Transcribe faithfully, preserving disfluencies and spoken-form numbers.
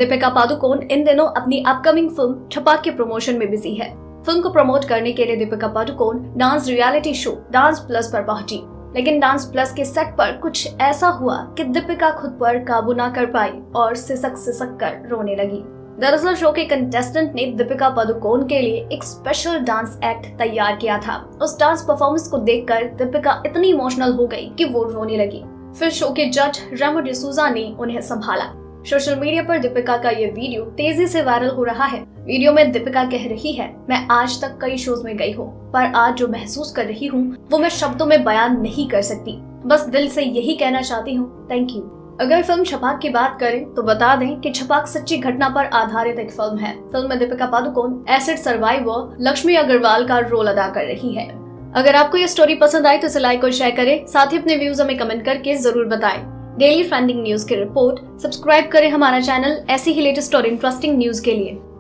दीपिका पादुकोण इन दिनों अपनी upcoming film छपाक के प्रमोशन में बिजी है। फिल्म को प्रमोट करने के लिए Deepika Padukone dance reality show dance plus पर पहुंची, लेकिन डांस प्लस के सेट पर कुछ ऐसा हुआ कि दीपिका खुद पर काबू ना कर पाई और सिसक सिसक कर रोने लगी। दरअसल शो के कंटेस्टेंट ने दीपिका पादुकोण के लिए एक स्पेशल डांस एक्ट तैयार किया था। उस डांस परफॉर्मेंस को देखकर दीपिका इतनी इमोशनल हो गई कि वो रोने लगी। फिर शो के जज रेमो डिसूजा ने उन्हें संभाला। सोशल मीडिया पर दीपिका का ये वीडियो तेजी से वायरल हो रहा है। वीडियो में दीपिका कह रही है, मैं आज तक कई शोज में गई हूँ, पर आज जो महसूस कर रही हूँ वो मैं शब्दों में बयान नहीं कर सकती। बस दिल से यही कहना चाहती हूँ, थैंक यू। अगर फिल्म छपाक की बात करें तो बता दें कि छपाक सच्ची घटना पर आधारित एक फिल्म है। फिल्म में दीपिका पादुकोण एसिड सर्वाइवर लक्ष्मी अग्रवाल का रोल अदा कर रही है। अगर आपको ये स्टोरी पसंद आई तो इसे लाइक और शेयर करें, साथ ही अपने व्यूज हमें कमेंट करके जरूर बताएं। डेली ट्रेंडिंग न्यूज की रिपोर्ट सब्सक्राइब करें हमारा चैनल ऐसी ही लेटेस्ट और इंटरेस्टिंग न्यूज के लिए।